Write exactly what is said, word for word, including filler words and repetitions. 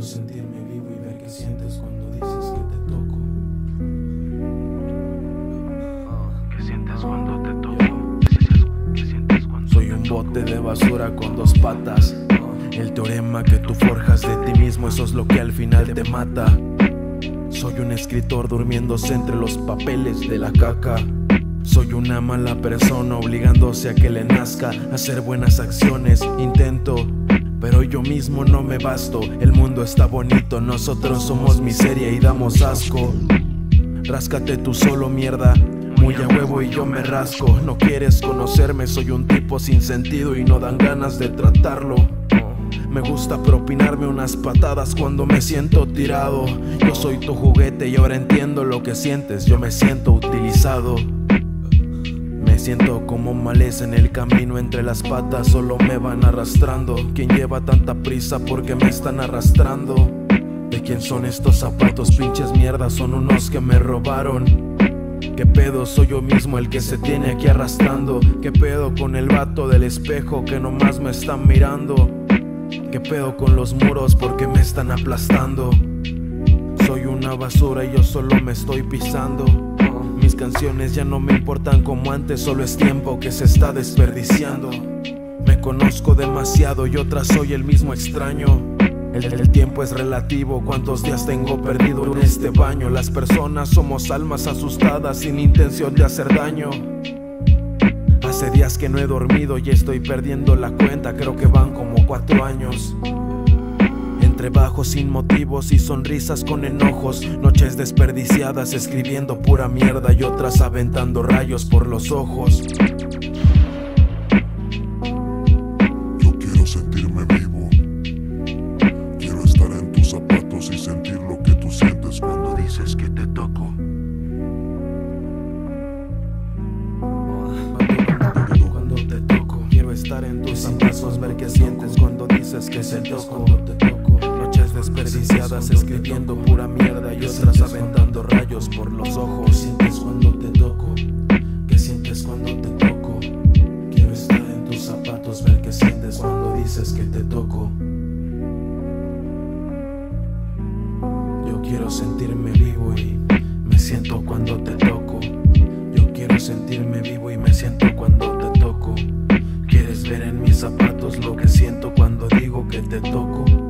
sentirme vivo y ver qué sientes cuando dices que te toco. ¿Qué sientes cuando te toco? ¿Qué sientes, qué sientes cuando Soy un bote de basura con dos patas. El teorema que tú forjas de ti mismo, eso es lo que al final te mata. Soy un escritor durmiéndose entre los papeles de la caca. Soy una mala persona obligándose a que le nazca hacer buenas acciones. Intento, pero yo mismo no me basto. El mundo está bonito, nosotros somos miseria y damos asco. Ráscate tú solo, mierda, muy a huevo y yo me rasco. No quieres conocerme, soy un tipo sin sentido y no dan ganas de tratarlo. Me gusta propinarme unas patadas cuando me siento tirado. Yo soy tu juguete y ahora entiendo lo que sientes. Yo me siento utilizado. Me siento como maleza en el camino entre las patas, solo me van arrastrando. ¿Quién lleva tanta prisa? Porque me están arrastrando. ¿De quién son estos zapatos? Pinches mierdas, son unos que me robaron. ¿Qué pedo? Soy yo mismo el que se tiene aquí arrastrando. ¿Qué pedo con el vato del espejo que nomás me están mirando? ¿Qué pedo con los muros? Porque me están aplastando. Soy una basura y yo solo me estoy pisando. Mis canciones ya no me importan como antes, solo es tiempo que se está desperdiciando. Me conozco demasiado y otra soy el mismo extraño. El, el tiempo es relativo, cuántos días tengo perdido en este baño. Las personas somos almas asustadas sin intención de hacer daño. Hace días que no he dormido y estoy perdiendo la cuenta, creo que van como cuatro años. Entre bajos sin motivos y sonrisas con enojos, noches desperdiciadas escribiendo pura mierda y otras aventando rayos por los ojos. Yo quiero sentirme vivo. Quiero estar en tus zapatos y sentir lo que tú sientes cuando dices que te toco. Cuando te toco, quiero estar en tus zapatos, ver qué sientes cuando dices que te toco. Noches desperdiciadas escribiendo pura mierda y otras aventando rayos por los ojos. ¿Qué sientes cuando te toco? ¿Qué sientes cuando te toco? Quiero estar en tus zapatos, ver qué sientes cuando dices que te toco. Yo quiero sentirme vivo y me siento cuando te toco. Yo quiero sentirme vivo y me siento cuando te toco. ¿Quieres ver en mis zapatos lo que siento cuando digo que te toco?